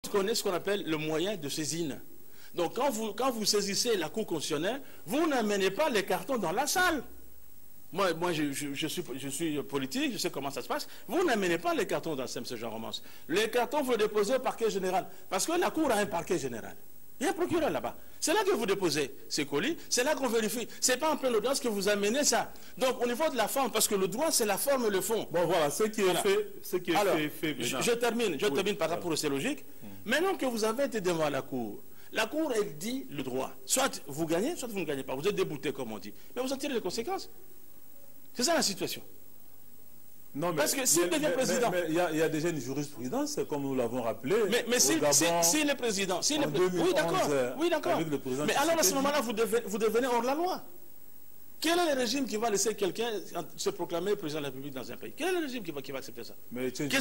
connaît ce qu'on appelle le moyen de saisine. Donc quand vous saisissez la Cour constitutionnelle, vous n'amenez pas les cartons dans la salle. Moi je suis politique, je sais comment ça se passe. Vous n'amenez pas les cartons dans ce genre de romance. Les cartons, vous les déposez au parquet général. Parce que la Cour a un parquet général. Il y a un procureur là-bas. C'est là que vous déposez ces colis, c'est là qu'on vérifie. Ce n'est pas en pleine audience que vous amenez ça. Donc au niveau de la forme, parce que le droit c'est la forme et le fond. Bon voilà, ce qui est fait, je termine par rapport c'est logique. Maintenant que vous avez été devant la Cour, elle dit le droit. Soit vous gagnez, soit vous ne gagnez pas. Vous êtes débouté comme on dit. Mais vous en tirez les conséquences. C'est ça la situation. Non, mais parce que s'il devient président... Il y a déjà une jurisprudence, comme nous l'avons rappelé. Mais si le président... oui, d'accord. Mais alors à ce moment-là, vous devenez hors la loi. Quel est le régime qui va laisser quelqu'un se proclamer président de la République dans un pays? Quel est le régime qui va accepter ça? Oui, mais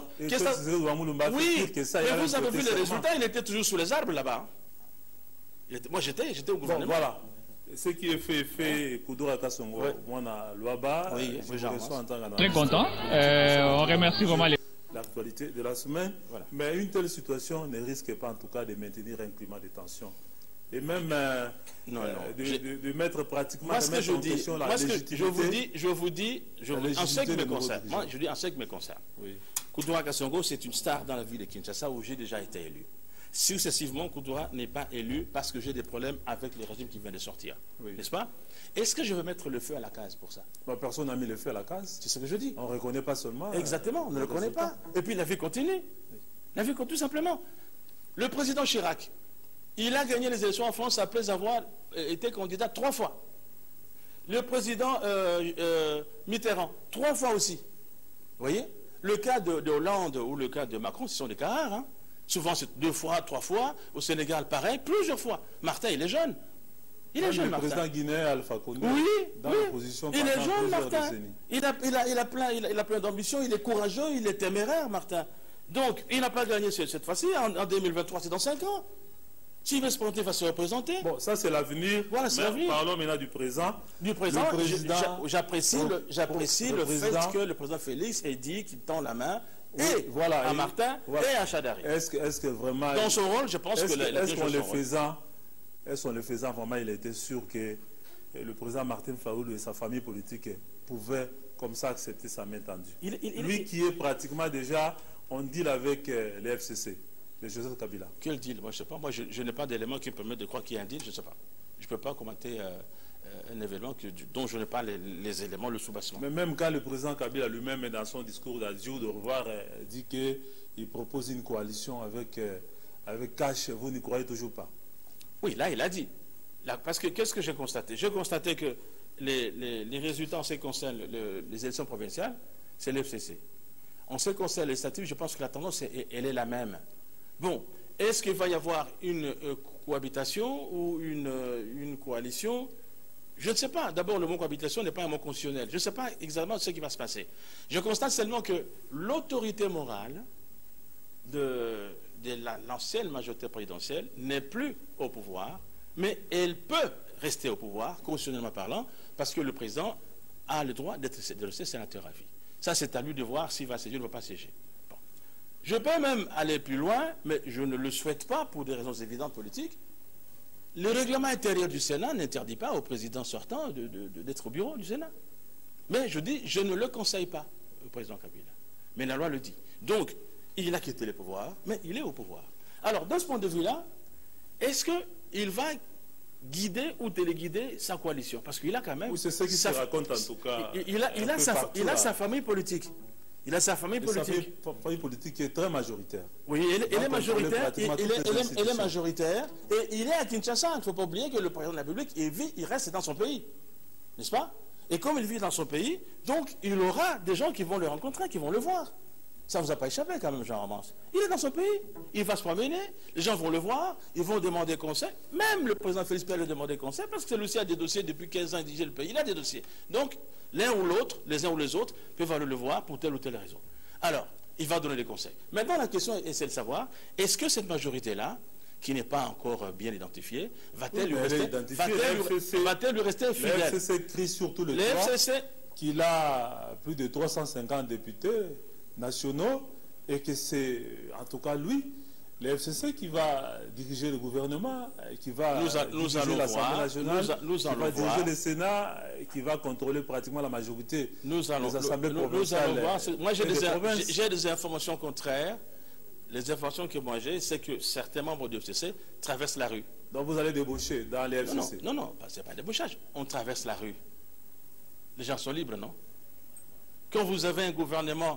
vous avez vu les résultats, il était toujours sous les arbres là-bas. Moi, j'étais au gouvernement. Bon, voilà. Ce qui est fait, Koudoura Kassongo, moi, à Luaba, très content. On remercie vraiment l'actualité de la semaine. Voilà. Mais une telle situation ne risque pas, en tout cas, de maintenir un climat de tension. Et même de mettre pratiquement en question la légitimité. Je vous dis, en ce qui me concerne, Koudoura Kassongo, c'est une star dans la ville de Kinshasa où j'ai déjà été élu. Successivement, Koudoura n'est pas élu parce que j'ai des problèmes avec le régime qui vient de sortir. N'est-ce pas? Est-ce que je veux mettre le feu à la case pour ça? Personne n'a mis le feu à la case. C'est ce que je dis. On ne reconnaît pas seulement. Exactement, on ne le reconnaît pas. Et puis la vie continue. La vie continue tout simplement. Le président Chirac, il a gagné les élections en France après avoir été candidat 3 fois. Le président Mitterrand, 3 fois aussi. Vous voyez? Le cas de Hollande ou le cas de Macron, ce sont des cas rares, hein. Souvent, c'est 2 fois, 3 fois. Au Sénégal, pareil, plusieurs fois. Martin, il est jeune. Il est jeune, Martin. Le président guinéen, Alpha Condé, dans l'opposition il est jeune, Martin. Il a plein d'ambition, il est courageux, il est téméraire, Martin. Donc, il n'a pas gagné cette fois-ci. En 2023, c'est dans 5 ans. S'il veut se présenter, il va se représenter. Bon, ça, c'est l'avenir. Voilà, c'est l'avenir. Parlons maintenant du présent. Du présent, j'apprécie le fait que le président Félix ait dit qu'il tend la main. Et voilà, à Martin et à Chadari. Est-ce que vraiment... Dans son rôle, je pense que... Est-ce qu'en le faisant, vraiment, il était sûr que le président Martin Fayulu et sa famille politique pouvaient comme ça accepter sa main tendue? Lui qui est pratiquement déjà en deal avec les FCC, les Joseph Kabila. Quel deal? Moi, je ne sais pas. Moi, je n'ai pas d'éléments qui me permettent de croire qu'il y a un deal. Je ne sais pas. Je ne peux pas commenter... un événement dont je n'ai pas les éléments, le soubassement. Mais même quand le président Kabila lui-même, dans son discours d'adieu de revoir, dit qu'il propose une coalition avec Cash, vous n'y croyez toujours pas? Oui, là, il a dit. Là, parce que qu'est-ce que j'ai constaté? J'ai constaté que les résultats en ce qui concerne les élections provinciales, c'est l'FCC. En ce qui concerne les statuts, je pense que la tendance, elle est la même. Bon, est-ce qu'il va y avoir une cohabitation ou une coalition? Je ne sais pas. D'abord, le mot cohabitation n'est pas un mot constitutionnel. Je ne sais pas exactement ce qui va se passer. Je constate seulement que l'autorité morale de l'ancienne majorité présidentielle n'est plus au pouvoir, mais elle peut rester au pouvoir, constitutionnellement parlant, parce que le président a le droit de rester sénateur à vie. Ça, c'est à lui de voir s'il va siéger ou ne va pas siéger. Bon. Je peux même aller plus loin, mais je ne le souhaite pas pour des raisons évidentes politiques. Le règlement intérieur du Sénat n'interdit pas au président sortant d'être au bureau du Sénat. Mais je dis, je ne le conseille pas au président Kabila. Mais la loi le dit. Donc, il a quitté le pouvoir, mais il est au pouvoir. Alors, dans ce point de vue-là, est-ce qu'il va guider ou téléguider sa coalition? Parce qu'il a quand même... Oui, c'est ce qui se raconte en tout cas. Il a sa famille politique. Il a sa famille politique. Sa famille politique qui est très majoritaire. Oui, elle est majoritaire. Elle est majoritaire. Et il est à Kinshasa. Il ne faut pas oublier que le président de la République, il reste dans son pays. N'est-ce pas? Et comme il vit dans son pays, donc il aura des gens qui vont le rencontrer, qui vont le voir. Ça ne vous a pas échappé quand même, Jean Romance. Il est dans son pays. Il va se promener. Les gens vont le voir. Ils vont demander conseil. Même le président Félix peut lui demander conseil parce que celui-ci a des dossiers depuis 15 ans. Il dirige le pays. Il a des dossiers. Donc, l'un ou l'autre, les uns ou les autres, peuvent aller le voir pour telle ou telle raison. Alors, il va donner des conseils. Maintenant, la question est celle de savoir, est-ce que cette majorité-là, qui n'est pas encore bien identifiée, va-t-elle lui rester fidèle? Le FCC crie surtout le FCC qu'il a plus de 350 députés nationaux et que c'est, en tout cas lui, le FCC qui va diriger le gouvernement, qui va diriger l'Assemblée nationale, qui va diriger le Sénat, qui va contrôler pratiquement la majorité des assemblées provinciales. Moi, j'ai des informations contraires. Les informations que moi j'ai, c'est que certains membres du FCC traversent la rue. Donc vous allez débaucher dans les FCC? Non, ce n'est pas débauchage. On traverse la rue. Les gens sont libres, non? Quand vous avez un gouvernement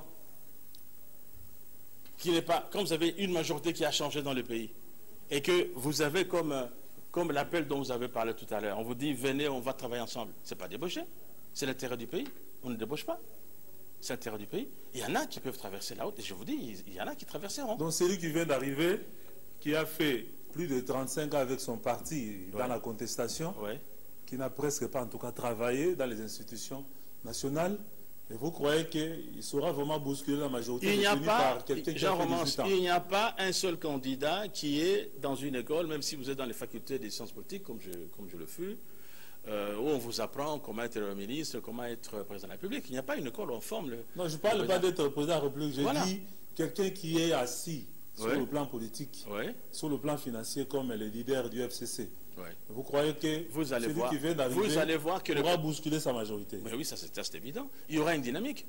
qui n'est pas... Quand vous avez une majorité qui a changé dans le pays, et que vous avez comme l'appel dont vous avez parlé tout à l'heure, on vous dit, venez, on va travailler ensemble. Ce n'est pas débaucher. C'est l'intérêt du pays. On ne débauche pas. C'est l'intérêt du pays. Il y en a qui peuvent traverser la route, et je vous dis, il y en a qui traverseront. Donc celui qui vient d'arriver, qui a fait plus de 35 ans avec son parti dans la contestation, qui n'a presque pas en tout cas travaillé dans les institutions nationales, et vous croyez qu'il saura vraiment bousculer la majorité par quelqu'un qui a fait 18 ans? Il n'y a pas un seul candidat qui est dans une école, même si vous êtes dans les facultés des sciences politiques, comme je le fus, où on vous apprend comment être ministre, comment être président de la République. Il n'y a pas une école où on forme le... Non, je ne parle pas d'être président de la République. J'ai dit quelqu'un qui est assis sur le plan politique, sur le plan financier, comme les leaders du FCC. Vous croyez que celui qui vient d'arriver pourra bousculer sa majorité? Mais oui, ça c'est évident. Il y aura une dynamique.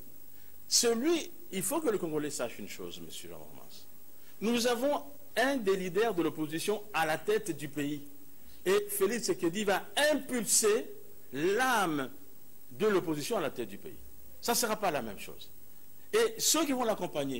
Il faut que le Congolais sache une chose, monsieur Jean-Romance. Nous avons un des leaders de l'opposition à la tête du pays. Et Félix Tshisekedi va impulser l'âme de l'opposition à la tête du pays. Ça ne sera pas la même chose. Et ceux qui vont l'accompagner,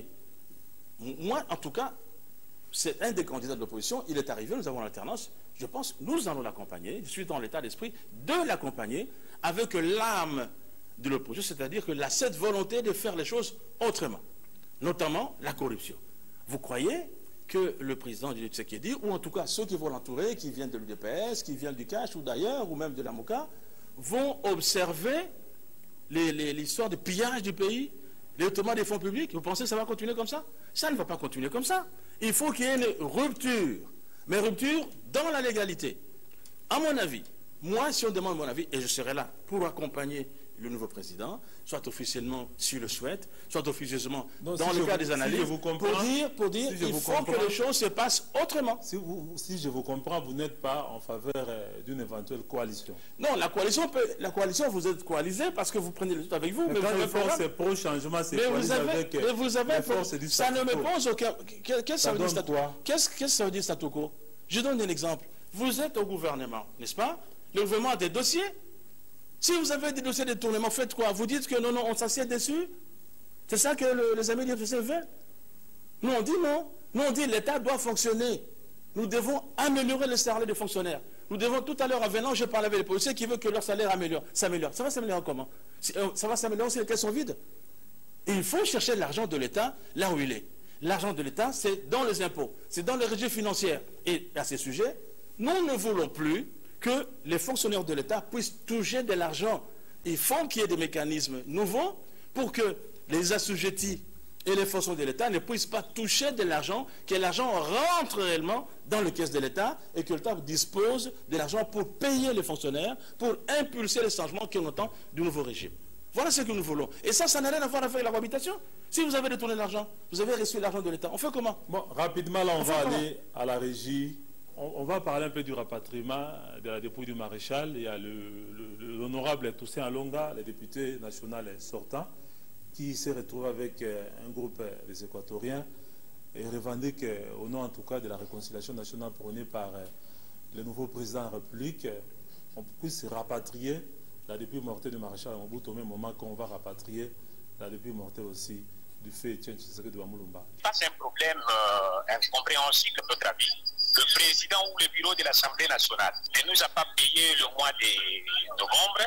moi en tout cas, c'est un des candidats de l'opposition, il est arrivé, nous avons l'alternance, je pense, nous allons l'accompagner, je suis dans l'état d'esprit de l'accompagner avec l'âme de l'opposition, c'est-à-dire que cette volonté de faire les choses autrement, notamment la corruption. Vous croyez que le président du Tshisekedi, ou en tout cas ceux qui vont l'entourer, qui viennent de l'UDPS, qui viennent du Cash ou d'ailleurs, ou même de la MOCA, vont observer l'histoire de pillage du pays, l'étonnement des fonds publics? Vous pensez que ça va continuer comme ça? Ça ne va pas continuer comme ça. Il faut qu'il y ait une rupture, mais rupture dans la légalité. À mon avis, moi, si on demande mon avis, et je serai là pour accompagner le nouveau président, soit officiellement s'il le souhaite, soit officieusement dans le cas des analyses, pour dire qu'il faut que les choses se passent autrement. Si je vous comprends, vous n'êtes pas en faveur d'une éventuelle coalition. Non, la coalition, vous êtes coalisé parce que vous prenez le tout avec vous. Mais quand les forces pro-changement, c'est coalisé avec les forces du statu quo. Ça ne me pose aucun... Qu'est-ce que ça veut dire statu quo? Je donne un exemple. Vous êtes au gouvernement, n'est-ce pas? Le gouvernement a des dossiers. Si vous avez des dossiers de détournement, faites quoi? Vous dites que non, on s'assied dessus? C'est ça que les amis du FCC veulent? Nous, on dit non. Nous, on dit l'État doit fonctionner. Nous devons améliorer le salaire des fonctionnaires. Nous devons, tout à l'heure, à Vénan, je parlais avec les policiers qui veulent que leur salaire s'améliore. Ça va s'améliorer comment? Ça va s'améliorer si les caisses sont vides. Et il faut chercher l'argent de l'État là où il est. L'argent de l'État, c'est dans les impôts, c'est dans les régies financières. Et à ces sujets, nous ne voulons plus que les fonctionnaires de l'État puissent toucher de l'argent. Il faut qu'il y ait des mécanismes nouveaux pour que les assujettis et les fonctionnaires de l'État ne puissent pas toucher de l'argent, que l'argent rentre réellement dans le caisse de l'État et que l'État dispose de l'argent pour payer les fonctionnaires, pour impulser les changements qu'on attend du nouveau régime. Voilà ce que nous voulons. Et ça n'a rien à voir avec la cohabitation. Si vous avez détourné l'argent, vous avez reçu l'argent de l'État, on fait comment? Bon, rapidement, là, on va aller à la régie. On va parler un peu du rapatriement de la dépouille du maréchal. Il y a l'honorable Toussaint Alonga, le député national sortant, qui s'est retrouvé avec un groupe des Équatoriens et revendique, au nom en tout cas de la réconciliation nationale prônée par le nouveau président de la République, on puisse rapatrier la dépouille mortelle du maréchal Mobutu au même moment qu'on va rapatrier la dépouille mortelle aussi du fait Etienne Tshisekedi de Wamulumba. C'est un problème incompréhensible à notre avis. Le président ou le bureau de l'Assemblée nationale ne nous a pas payé le mois de novembre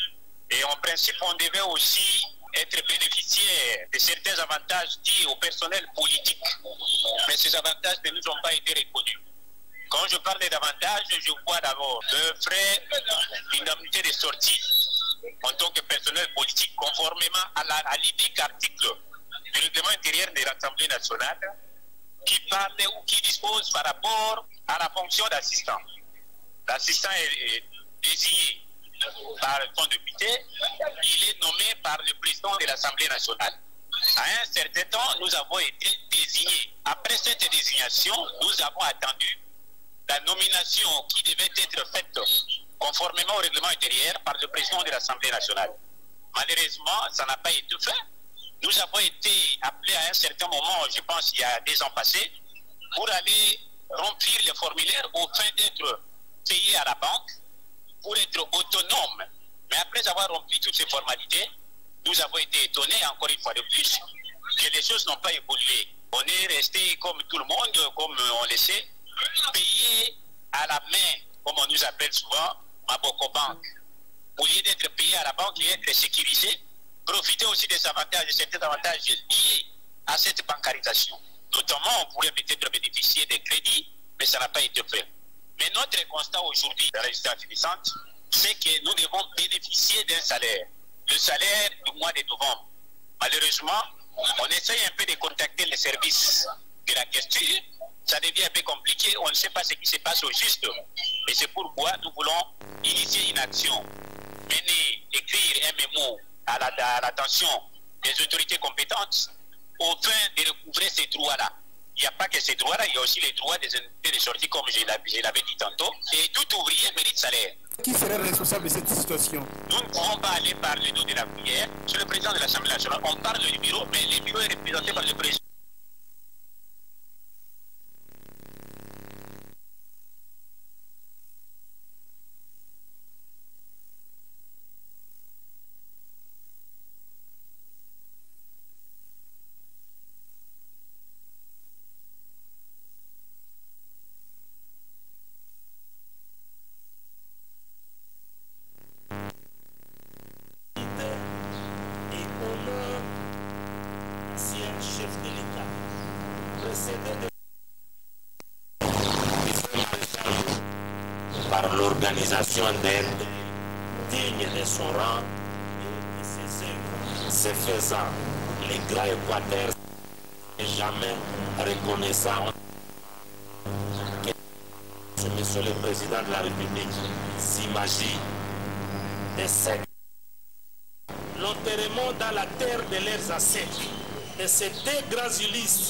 et en principe on devait aussi être bénéficiaire de certains avantages dits au personnel politique. Mais ces avantages ne nous ont pas été reconnus. Quand je parle d'avantages, je vois d'abord le frais d'indemnité de sortie en tant que personnel politique, conformément à l'unique article du règlement intérieur de l'Assemblée nationale qui parle ou qui dispose par rapport à la fonction d'assistant. L'assistant est désigné par son député, il est nommé par le président de l'Assemblée nationale. À un certain temps, nous avons été désignés. Après cette désignation, nous avons attendu la nomination qui devait être faite conformément au règlement intérieur par le président de l'Assemblée nationale. Malheureusement, ça n'a pas été fait. Nous avons été appelés à un certain moment, je pense il y a des ans passés, pour aller remplir les formulaires au fin d'être payés à la banque, pour être autonomes. Mais après avoir rempli toutes ces formalités, nous avons été étonnés, encore une fois de plus, que les choses n'ont pas évolué. On est resté comme tout le monde, comme on le sait, payé à la main, comme on nous appelle souvent, Maboko Bank. Au lieu d'être payé à la banque et être sécurisé, profiter aussi des avantages, de certains avantages liés à cette bancarisation. Notamment, on pourrait peut-être bénéficier des crédits, mais ça n'a pas été fait. Mais notre constat aujourd'hui dans la législature finissante, c'est que nous devons bénéficier d'un salaire. Le salaire du mois de novembre. Malheureusement, on essaye un peu de contacter les services de la question. Ça devient un peu compliqué, on ne sait pas ce qui se passe au juste. Et c'est pourquoi nous voulons initier une action, écrire un mémo à l'attention des autorités compétentes au fin de recouvrer ces droits-là. Il n'y a pas que ces droits-là, il y a aussi les droits des indemnités de sortie, comme je l'avais dit tantôt. Et tout ouvrier mérite salaire. Qui serait responsable de cette situation? Nous ne pouvons pas aller par le dos de la prière. Sur le président de l'Assemblée nationale, on parle du bureau, mais le bureau est représenté par le président. Par l'organisation d'aide digne de son rang et de ses œuvres. Ce faisant, les grands Équateurs n'est jamais reconnaissant que Monsieur le Président de la République s'imagine des siècles. L'enterrement dans la terre de leurs ancêtres de ces deux grands Ulysses,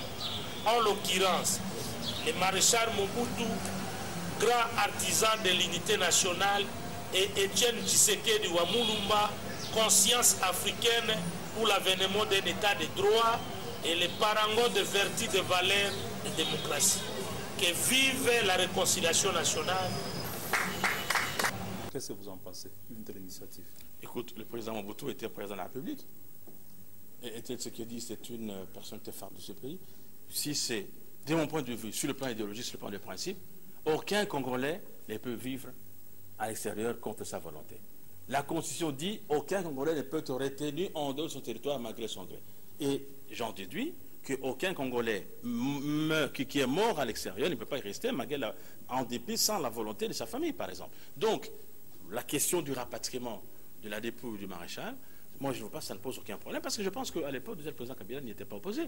en l'occurrence le maréchal Mobutu, grand artisan de l'unité nationale, et Étienne Tshisekedi Wamulumba, conscience africaine pour l'avènement d'un état de droit et les parangons de vertu de valeurs de démocratie. Que vive la réconciliation nationale. Qu'est-ce que vous en pensez d'une telle initiative? Écoute, le président Mobutu était président de la République. Et Étienne Tshisekedi, c'est une personnalité phare de ce pays. Si c'est, de mon point de vue, sur le plan idéologique, sur le plan des principes, aucun Congolais ne peut vivre à l'extérieur contre sa volonté. La Constitution dit aucun Congolais ne peut être retenu en dehors de son territoire malgré son gré. Et j'en déduis qu'aucun Congolais qui est mort à l'extérieur ne peut pas y rester en dépit sans la volonté de sa famille, par exemple. Donc, la question du rapatriement de la dépouille du maréchal, moi je ne vois pas, ça ne pose aucun problème, parce que je pense qu'à l'époque, le président Kabila n'y était pas opposé.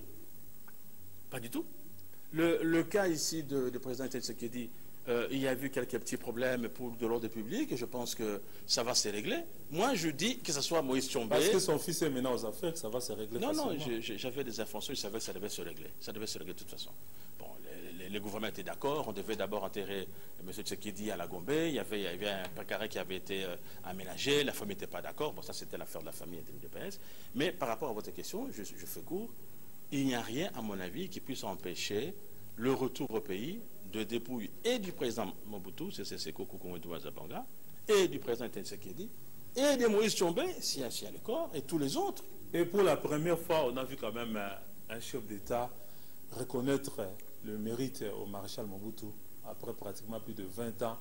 Pas du tout. Le cas ici du président Tshisekedi, il y a eu quelques petits problèmes pour de l'ordre public, et je pense que ça va se régler. Moi, je dis que ce soit Moïse Tshombe. Parce que son fils est maintenant aux affaires, que ça va se régler facilement. Non, j'avais des informations, je savais que ça devait se régler. Ça devait se régler de toute façon. Bon, le gouvernement était d'accord, on devait d'abord enterrer M. Tshisekedi à la Gombe, il y avait un précaré qui avait été aménagé, la famille n'était pas d'accord, bon ça c'était l'affaire de la famille et de l'UDPS. Mais par rapport à votre question, je fais court, il n'y a rien à mon avis qui puisse empêcher le retour au pays de dépouille et du président Mobutu, c'est Seko Kukumwedouwa Zabanga, et du président Tshisekedi, et de Moïse Tshombe, si à le corps, et tous les autres. Et pour la première fois, on a vu quand même un chef d'État reconnaître le mérite au maréchal Mobutu, après pratiquement plus de 20 ans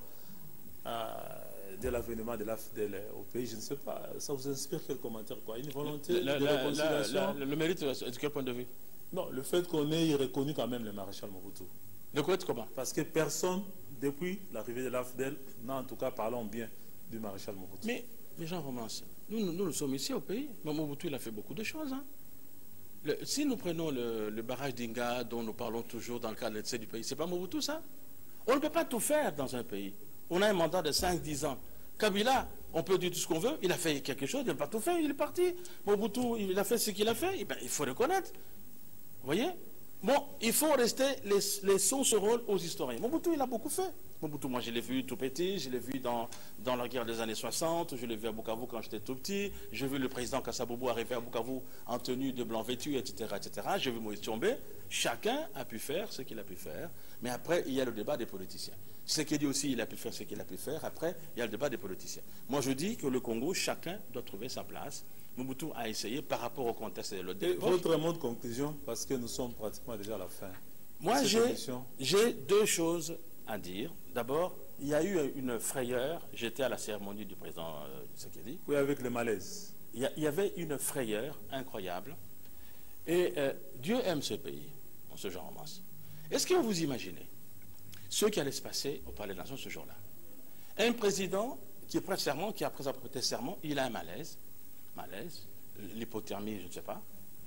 de l'avènement de l'AFDEL au pays. Je ne sais pas, ça vous inspire quel commentaire, quoi? Une volonté de réconciliation? Le mérite, de quel point de vue? Non, le fait qu'on ait reconnu quand même le maréchal Mobutu. De quoi comment? Parce que personne, depuis l'arrivée de l'AFDEL, n'a en tout cas parlé bien du maréchal Mobutu. Mais Jean Romance, nous sommes ici au pays. Mobutu, il a fait beaucoup de choses. Hein. Si nous prenons le barrage d'Inga, dont nous parlons toujours dans le cadre de l'essai du pays, c'est pas Mobutu, ça? On ne peut pas tout faire dans un pays. On a un mandat de 5-10 ans. Kabila, On peut dire tout ce qu'on veut. Il a fait quelque chose, il n'a pas tout fait, il est parti. Mobutu, il a fait ce qu'il a fait. Et ben, il faut reconnaître. Vous voyez? Bon, il faut rester, laissons ce rôle aux historiens. Mobutu, il a beaucoup fait. Mobutu, moi, je l'ai vu tout petit, je l'ai vu dans la guerre des années 60, je l'ai vu à Bukavu quand j'étais tout petit, j'ai vu le président Kassaboubou arriver à Bukavu en tenue de blanc vêtu, etc., etc. J'ai vu Moïse Tshombe. Chacun a pu faire ce qu'il a pu faire, mais après, il y a le débat des politiciens. Ce qui dit aussi, il a pu faire ce qu'il a pu faire, après, il y a le débat des politiciens. Moi, je dis que le Congo, chacun doit trouver sa place. Mobutu a essayé par rapport au contexte de l'autre. Votre mot de conclusion, parce que nous sommes pratiquement déjà à la fin. Moi, j'ai deux choses à dire. D'abord, il y a eu une frayeur. J'étais à la cérémonie du président Tshisekedi. Oui, avec le malaise. Il y avait une frayeur incroyable. Et Dieu aime ce pays, en ce genre en masse. Est-ce que vous imaginez ce qui allait se passer au Palais des Nations ce jour-là? Un président qui prête serment, qui après avoir prêté serment, il a un malaise, l'hypothermie, je ne sais pas,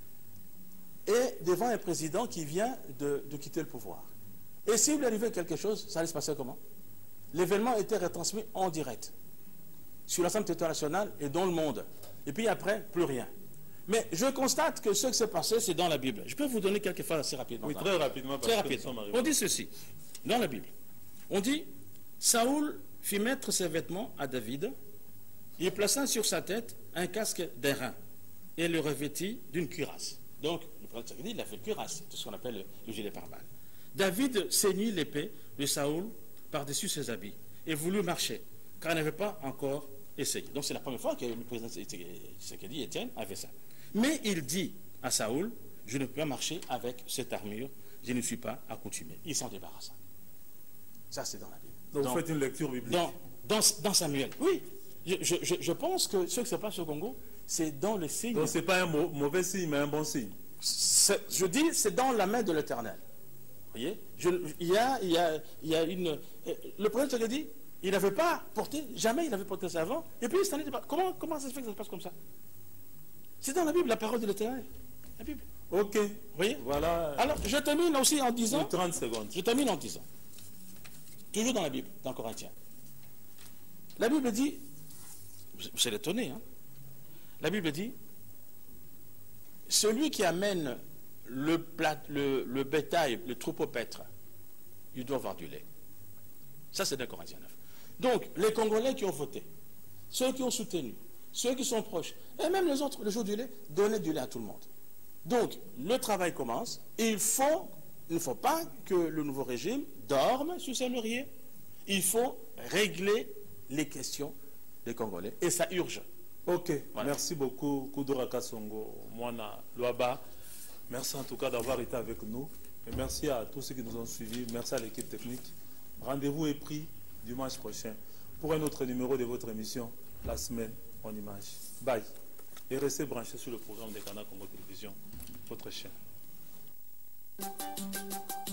et devant un président qui vient de quitter le pouvoir. Et s'il lui arrivait quelque chose, ça allait se passer comment? L'événement était retransmis en direct sur l'ensemble territoire national et dans le monde. Et puis après, plus rien. Mais je constate que ce qui s'est passé, c'est dans la Bible. Je peux vous donner quelques phrases assez rapidement. Oui, très rapidement. Très rapidement. On dit ceci, dans la Bible. On dit, Saoul fit mettre ses vêtements à David, il plaça sur sa tête un casque d'airain et le revêtit d'une cuirasse. Donc, le prophète dit, il a fait une cuirasse, c'est ce qu'on appelle le gilet pare-balles. David ceignit l'épée de Saoul par-dessus ses habits et voulut marcher, car il n'avait pas encore essayé. Donc, c'est la première fois que le président Tshisekedi, Étienne, avait ça. Mais il dit à Saoul, je ne peux pas marcher avec cette armure, je ne suis pas accoutumé. Il s'en débarrassa. Ça, c'est dans la Bible. Donc, vous faites une lecture biblique. Dans Samuel. Oui. Je pense que ce qui se passe au Congo, c'est dans le signe. Donc, ce n'est pas un mauvais signe, mais un bon signe. Je dis, c'est dans la main de l'Éternel. Vous voyez? Il y a une. Le prophète a dit, il n'avait pas porté, jamais il n'avait porté ça avant, et puis il s'en est débarrassé. Comment ça se fait que ça se passe comme ça? C'est dans la Bible, la parole de l'Éternel. La Bible. Ok. Vous voyez? Voilà. Alors, je termine aussi en disant. 30 secondes. Je termine en disant. Toujours dans la Bible, dans Corinthiens. La Bible dit, vous êtes étonné, hein? La Bible dit, celui qui amène le bétail, le troupeau paître, il doit avoir du lait. Ça, c'est dans Corinthiens 9. Donc, les Congolais qui ont voté, ceux qui ont soutenu, ceux qui sont proches, et même les autres, le jour du lait, donner du lait à tout le monde. Donc, le travail commence, et il ne faut pas que le nouveau régime dorme sur ses lauriers. Il faut régler les questions des Congolais, et ça urge. Ok, voilà. Merci beaucoup, Koudora Kassongo, Moana Luaba. Merci en tout cas d'avoir été avec nous. Et merci à tous ceux qui nous ont suivis. Merci à l'équipe technique. Rendez-vous est pris dimanche prochain pour un autre numéro de votre émission, La Semaine en Images. Bye. Et restez branchés sur le programme de Canal Congo Télévision, votre chaîne.